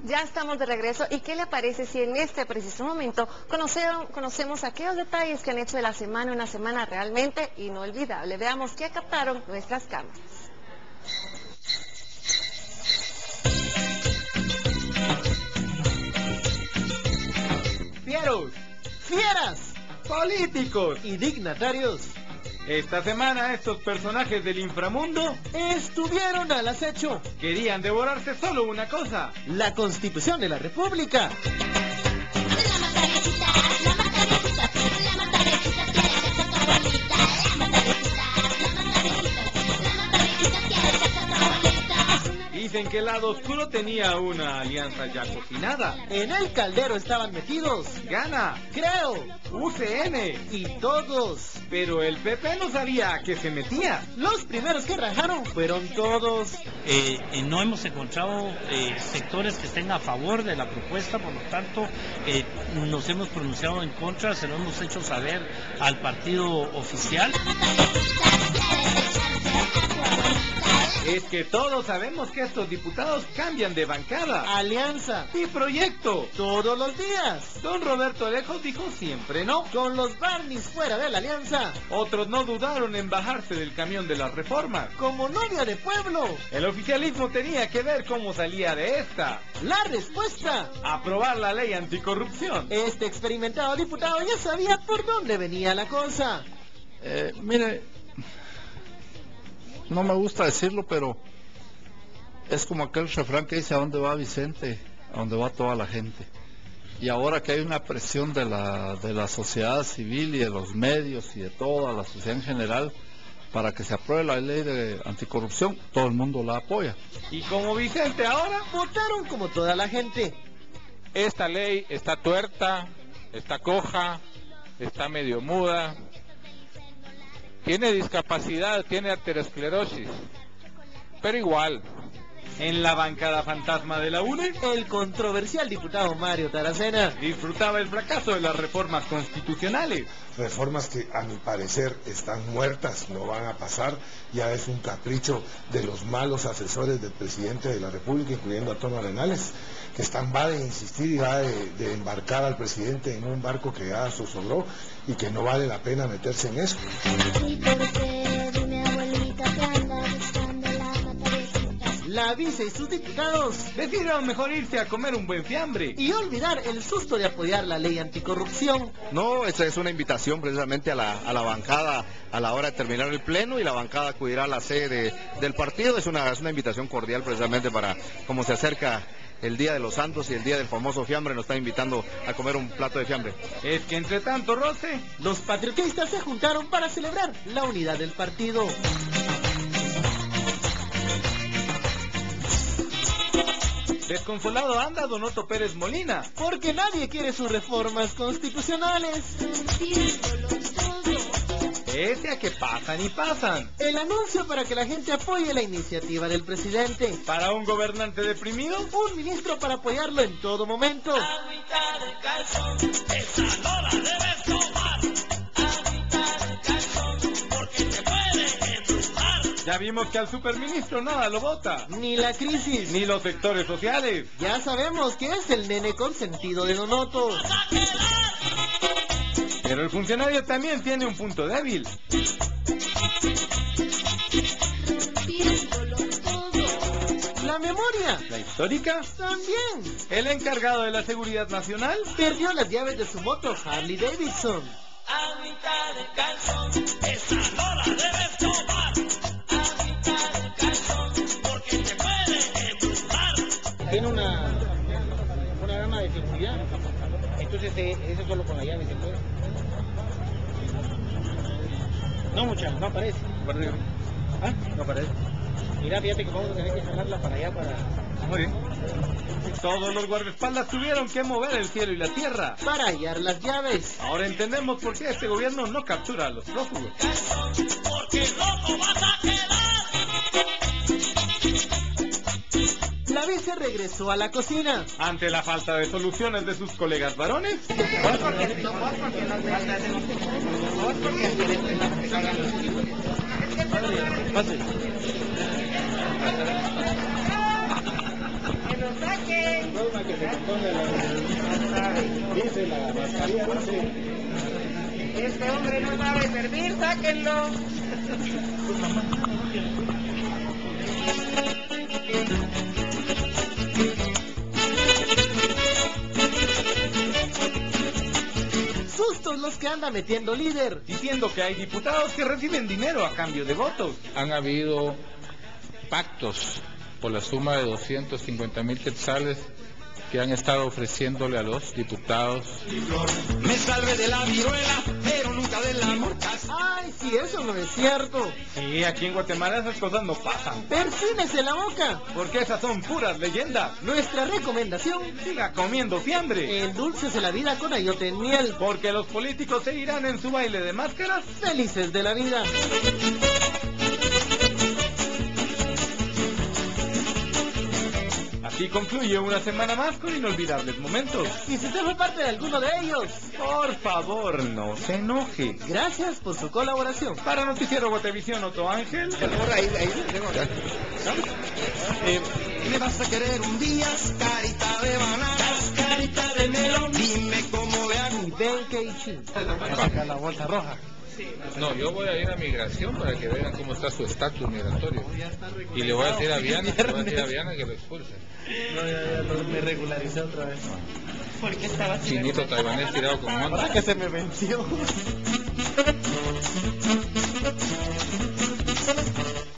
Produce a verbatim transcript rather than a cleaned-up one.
Ya estamos de regreso. ¿Y qué le parece si en este preciso momento conocieron, conocemos aquellos detalles que han hecho de la semana una semana realmente inolvidable? Veamos qué captaron nuestras cámaras. Fieros, fieras, políticos y dignatarios. Esta semana estos personajes del inframundo estuvieron al acecho. Querían devorarse solo una cosa: la Constitución de la República. Dicen que el lado oscuro tenía una alianza ya cocinada. En el caldero estaban metidos Gana, Creo, U C N y todos. Pero el P P no sabía a qué se metía. Los primeros que rajaron fueron todos. Eh, eh, no hemos encontrado eh, sectores que estén a favor de la propuesta, por lo tanto eh, nos hemos pronunciado en contra, se lo hemos hecho saber al partido oficial. Es que todos sabemos que estos diputados cambian de bancada, alianza y proyecto todos los días. Don Roberto Alejos dijo siempre no. Con los Barneys fuera de la alianza, otros no dudaron en bajarse del camión de las reformas. Como novia de pueblo, el oficialismo tenía que ver cómo salía de esta. La respuesta: aprobar la ley anticorrupción. Este experimentado diputado ya sabía por dónde venía la cosa. Eh, mire, no me gusta decirlo, pero es como aquel refrán que dice: ¿a dónde va Vicente? A dónde va toda la gente. Y ahora que hay una presión de la, de la sociedad civil y de los medios y de toda la sociedad en general para que se apruebe la ley de anticorrupción, todo el mundo la apoya. Y como Vicente ahora, votaron como toda la gente. Esta ley está tuerta, está coja, está medio muda, tiene discapacidad, tiene arteriosclerosis, pero igual. En la bancada fantasma de la U N E, el controversial diputado Mario Taracena disfrutaba el fracaso de las reformas constitucionales. Reformas que a mi parecer están muertas, no van a pasar, ya es un capricho de los malos asesores del presidente de la República, incluyendo a Tono Arenales, que están va de insistir y va de, de embarcar al presidente en un barco que ya zozobró y que no vale la pena meterse en eso. La vice y sus diputados decidieron mejor irse a comer un buen fiambre y olvidar el susto de apoyar la ley anticorrupción. No, esa es una invitación precisamente a la, a la bancada a la hora de terminar el pleno, y la bancada acudirá a la sede de, del partido. Es una, es una invitación cordial precisamente para, como se acerca el Día de los Santos y el Día del famoso fiambre, nos está invitando a comer un plato de fiambre. Es que entre tanto roce, los patriotistas se juntaron para celebrar la unidad del partido. Desconsolado anda Don Otto Pérez Molina, porque nadie quiere sus reformas constitucionales. Pese a que pasan y pasan. El anuncio para que la gente apoye la iniciativa del presidente. Para un gobernante deprimido, un ministro para apoyarlo en todo momento. Agüita de calzón, esa no la debes tomar. Agüita de calzón, porque te puede embrujar. Ya vimos que al superministro nada lo vota. Ni la crisis, ni los sectores sociales. Ya sabemos que es el nene consentido de Don Otto. Pero el funcionario también tiene un punto débil. La memoria. La histórica. También. El encargado de la seguridad nacional perdió las llaves de su moto Harley Davidson. Agüita de calzón, esa no la debes tomar. Agüita de calzón, porque te puede embrujar. Tiene una, una arma de seguridad. Entonces eh, eso solo con la llave se puede. No, muchacho, no aparece. ¿Ah? No aparece. Mira, fíjate que vamos a tener que jalarla para allá para... Muy bien. Todos los guardaespaldas tuvieron que mover el cielo y la tierra para hallar las llaves. Ahora entendemos por qué este gobierno no captura a los prófugos. Porque loco vas a quedar. La vice regresó a la cocina ante la falta de soluciones de sus colegas varones. saquen. Norma que se ponga la... Dice la mascarilla, no sé. Este hombre no sabe servir, sáquenlo. Sustos los que anda metiendo líder, diciendo que hay diputados que reciben dinero a cambio de votos. Han habido pactos por la suma de doscientos cincuenta mil quetzales que han estado ofreciéndole a los diputados. Me salve de la viruela, pero nunca de la mortaza. Ay, si eso no es cierto. Sí, aquí en Guatemala esas cosas no pasan. Persínese la boca, porque esas son puras leyendas. Nuestra recomendación: siga comiendo fiambre. El dulce de la vida con ayote en miel. Porque los políticos seguirán en su baile de máscaras, felices de la vida. Así concluye una semana más con inolvidables momentos. Y si usted fue parte de alguno de ellos, por favor, no se enoje. Gracias por su colaboración. Para Noticiero Guatevisión, Otto Ángel. Ahí, ahí, eh, me vas a querer un día, carita de banana, carita de melón. Dime cómo ve a mi ven que sacar la bolsa roja. No, yo voy a ir a migración para que vean cómo está su estatus migratorio. Y le voy a decir a Viana, le voy a decir a Viana que lo expulse. No, ya, ya, no, me regularicé otra vez. ¿Por qué estaba Chinito taiwanés tirado con manta. ¿Para que se me venció?